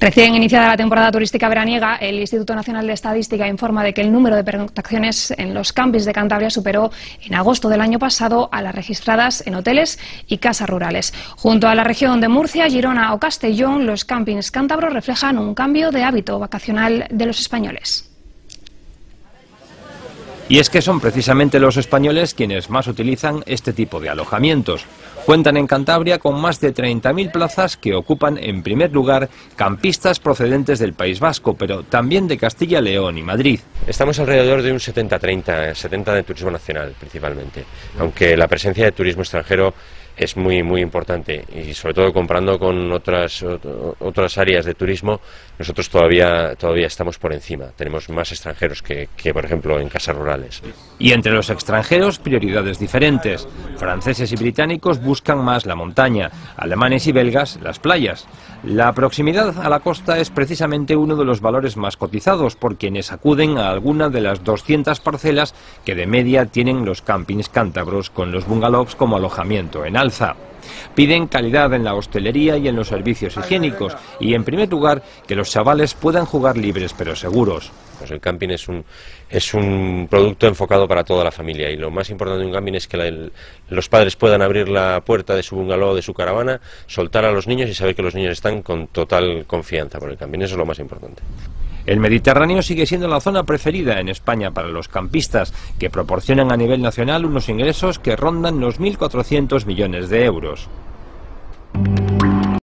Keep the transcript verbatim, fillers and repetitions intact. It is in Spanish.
Recién iniciada la temporada turística veraniega, el Instituto Nacional de Estadística informa de que el número de pernoctaciones en los campings de Cantabria superó en agosto del año pasado a las registradas en hoteles y casas rurales. Junto a la región de Murcia, Girona o Castellón, los campings cántabros reflejan un cambio de hábito vacacional de los españoles. Y es que son precisamente los españoles quienes más utilizan este tipo de alojamientos. Cuentan en Cantabria con más de treinta mil plazas que ocupan en primer lugar campistas procedentes del País Vasco, pero también de Castilla, León y Madrid. Estamos alrededor de un setenta treinta, setenta de turismo nacional principalmente, aunque la presencia de turismo extranjero es muy muy importante y sobre todo comparando con otras otras áreas de turismo, nosotros todavía todavía estamos por encima. Tenemos más extranjeros que, que por ejemplo en casas rurales. Y entre los extranjeros, prioridades diferentes. Franceses y británicos buscan más la montaña, alemanes y belgas las playas. La proximidad a la costa es precisamente uno de los valores más cotizados por quienes acuden a alguna de las doscientas parcelas que de media tienen los campings cántabros, con los bungalows como alojamiento en alza. Piden calidad en la hostelería y en los servicios higiénicos y, en primer lugar, que los chavales puedan jugar libres pero seguros. Pues el camping es un, es un producto enfocado para toda la familia y lo más importante de un camping es que la, el, los padres puedan abrir la puerta de su bungalow, de su caravana, soltar a los niños y saber que los niños están con total confianza por el camping. Eso es lo más importante. El Mediterráneo sigue siendo la zona preferida en España para los campistas, que proporcionan a nivel nacional unos ingresos que rondan los mil cuatrocientos millones de euros.